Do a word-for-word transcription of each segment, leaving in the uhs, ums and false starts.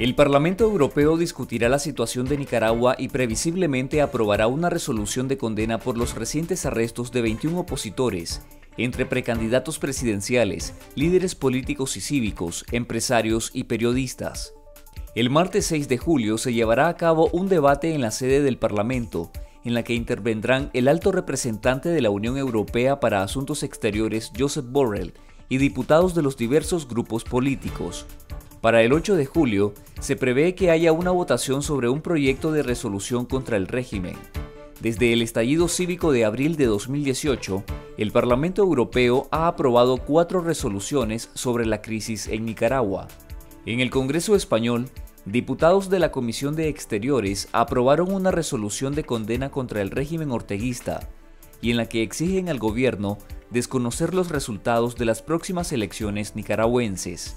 El Parlamento Europeo discutirá la situación de Nicaragua y previsiblemente aprobará una resolución de condena por los recientes arrestos de veintiún opositores, entre precandidatos presidenciales, líderes políticos y cívicos, empresarios y periodistas. El martes seis de julio se llevará a cabo un debate en la sede del Parlamento, en la que intervendrán el alto representante de la Unión Europea para Asuntos Exteriores, Josep Borrell, y diputados de los diversos grupos políticos. Para el ocho de julio, se prevé que haya una votación sobre un proyecto de resolución contra el régimen. Desde el estallido cívico de abril de dos mil dieciocho, el Parlamento Europeo ha aprobado cuatro resoluciones sobre la crisis en Nicaragua. En el Congreso español, diputados de la Comisión de Exteriores aprobaron una resolución de condena contra el régimen orteguista, y en la que exigen al gobierno desconocer los resultados de las próximas elecciones nicaragüenses.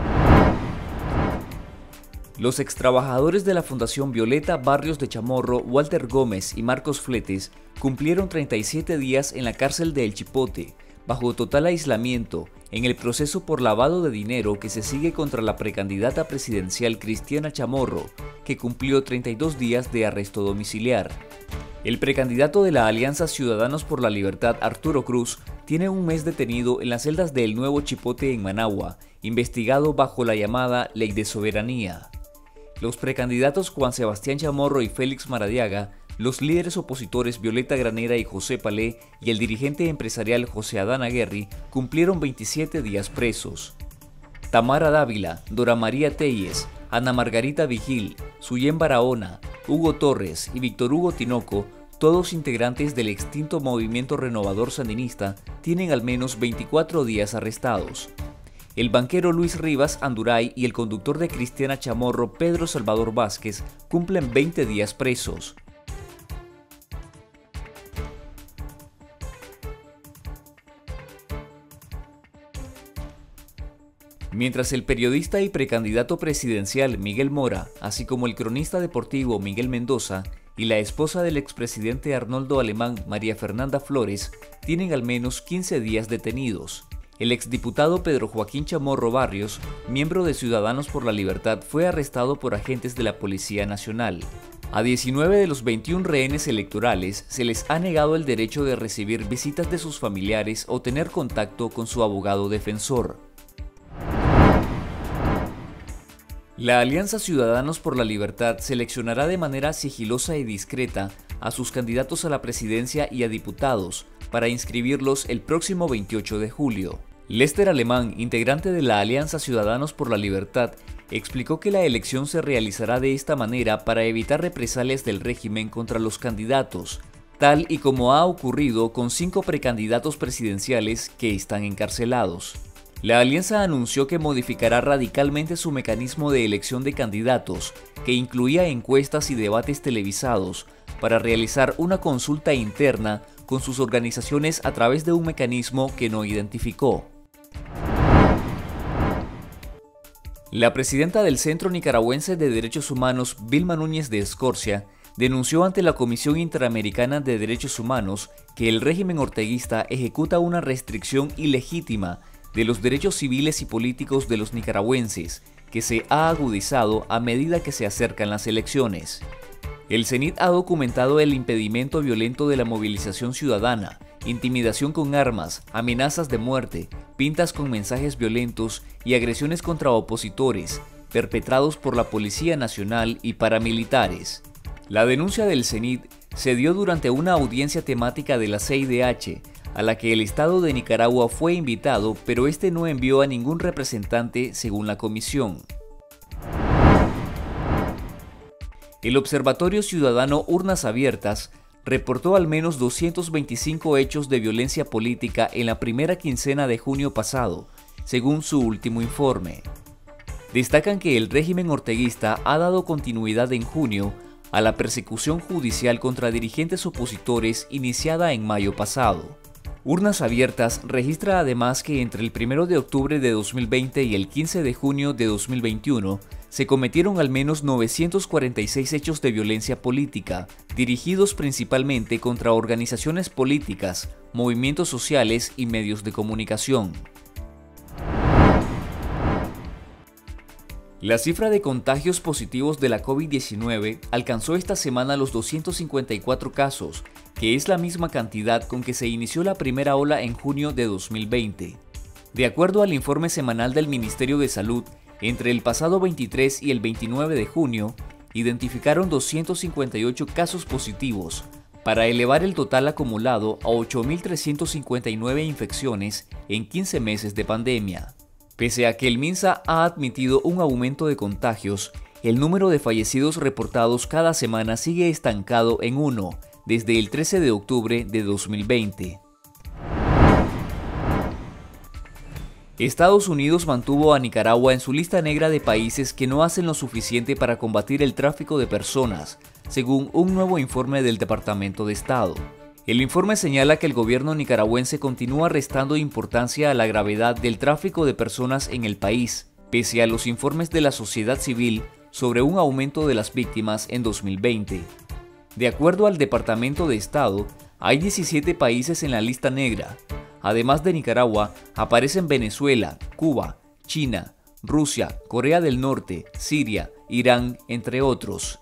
Los extrabajadores de la Fundación Violeta Barrios de Chamorro, Walter Gómez y Marcos Fletes, cumplieron treinta y siete días en la cárcel de El Chipote, bajo total aislamiento, en el proceso por lavado de dinero que se sigue contra la precandidata presidencial Cristiana Chamorro, que cumplió treinta y dos días de arresto domiciliar. El precandidato de la Alianza Ciudadanos por la Libertad, Arturo Cruz, tiene un mes detenido en las celdas del Nuevo Chipote en Managua, investigado bajo la llamada Ley de Soberanía. Los precandidatos Juan Sebastián Chamorro y Félix Maradiaga, los líderes opositores Violeta Granera y José Palé y el dirigente empresarial José Adán Aguerri cumplieron veintisiete días presos. Tamara Dávila, Dora María Telles, Ana Margarita Vigil, Suyén Barahona, Hugo Torres y Víctor Hugo Tinoco, todos integrantes del extinto Movimiento Renovador Sandinista, tienen al menos veinticuatro días arrestados. El banquero Luis Rivas Anduray y el conductor de Cristiana Chamorro, Pedro Salvador Vázquez, cumplen veinte días presos. Mientras el periodista y precandidato presidencial Miguel Mora, así como el cronista deportivo Miguel Mendoza y la esposa del expresidente Arnoldo Alemán, María Fernanda Flores, tienen al menos quince días detenidos. El exdiputado Pedro Joaquín Chamorro Barrios, miembro de Ciudadanos por la Libertad, fue arrestado por agentes de la Policía Nacional. A diecinueve de los veintiún rehenes electorales se les ha negado el derecho de recibir visitas de sus familiares o tener contacto con su abogado defensor. La Alianza Ciudadanos por la Libertad seleccionará de manera sigilosa y discreta a sus candidatos a la presidencia y a diputados para inscribirlos el próximo veintiocho de julio. Lester Alemán, integrante de la Alianza Ciudadanos por la Libertad, explicó que la elección se realizará de esta manera para evitar represalias del régimen contra los candidatos, tal y como ha ocurrido con cinco precandidatos presidenciales que están encarcelados. La alianza anunció que modificará radicalmente su mecanismo de elección de candidatos, que incluía encuestas y debates televisados, para realizar una consulta interna con sus organizaciones a través de un mecanismo que no identificó. La presidenta del Centro Nicaragüense de Derechos Humanos, Vilma Núñez de Escorcia, denunció ante la Comisión Interamericana de Derechos Humanos que el régimen orteguista ejecuta una restricción ilegítima de los derechos civiles y políticos de los nicaragüenses, que se ha agudizado a medida que se acercan las elecciones. El C N I D ha documentado el impedimento violento de la movilización ciudadana, intimidación con armas, amenazas de muerte, pintas con mensajes violentos y agresiones contra opositores, perpetrados por la Policía Nacional y paramilitares. La denuncia del C N I D se dio durante una audiencia temática de la C I D H, a la que el Estado de Nicaragua fue invitado, pero este no envió a ningún representante según la comisión. El Observatorio Ciudadano Urnas Abiertas reportó al menos doscientos veinticinco hechos de violencia política en la primera quincena de junio pasado, según su último informe. Destacan que el régimen orteguista ha dado continuidad en junio a la persecución judicial contra dirigentes opositores iniciada en mayo pasado. Urnas Abiertas registra además que entre el primero de octubre de dos mil veinte y el quince de junio de dos mil veintiuno se cometieron al menos novecientos cuarenta y seis hechos de violencia política, dirigidos principalmente contra organizaciones políticas, movimientos sociales y medios de comunicación. La cifra de contagios positivos de la COVID diecinueve alcanzó esta semana los doscientos cincuenta y cuatro casos, que es la misma cantidad con que se inició la primera ola en junio de dos mil veinte. De acuerdo al informe semanal del Ministerio de Salud, entre el pasado veintitrés y el veintinueve de junio, identificaron doscientos cincuenta y ocho casos positivos, para elevar el total acumulado a ocho mil trescientas cincuenta y nueve infecciones en quince meses de pandemia. Pese a que el MINSA ha admitido un aumento de contagios, el número de fallecidos reportados cada semana sigue estancado en uno desde el trece de octubre de dos mil veinte. Estados Unidos mantuvo a Nicaragua en su lista negra de países que no hacen lo suficiente para combatir el tráfico de personas, según un nuevo informe del Departamento de Estado. El informe señala que el gobierno nicaragüense continúa restando importancia a la gravedad del tráfico de personas en el país, pese a los informes de la sociedad civil sobre un aumento de las víctimas en dos mil veinte. De acuerdo al Departamento de Estado, hay diecisiete países en la lista negra. Además de Nicaragua, aparecen Venezuela, Cuba, China, Rusia, Corea del Norte, Siria, Irán, entre otros.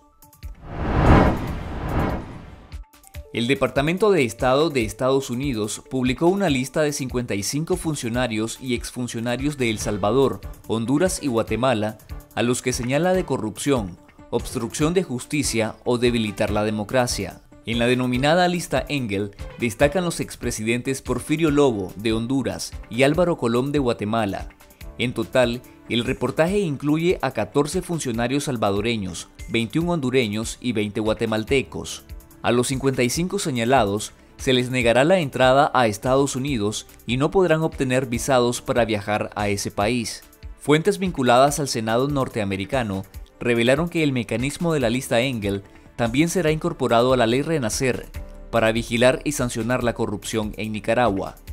El Departamento de Estado de Estados Unidos publicó una lista de cincuenta y cinco funcionarios y exfuncionarios de El Salvador, Honduras y Guatemala, a los que señala de corrupción, obstrucción de justicia o debilitar la democracia. En la denominada lista Engel destacan los expresidentes Porfirio Lobo, de Honduras, y Álvaro Colom, de Guatemala. En total, el reportaje incluye a catorce funcionarios salvadoreños, veintiún hondureños y veinte guatemaltecos. A los cincuenta y cinco señalados se les negará la entrada a Estados Unidos y no podrán obtener visados para viajar a ese país. Fuentes vinculadas al Senado norteamericano revelaron que el mecanismo de la lista Engel también será incorporado a la Ley Renacer para vigilar y sancionar la corrupción en Nicaragua.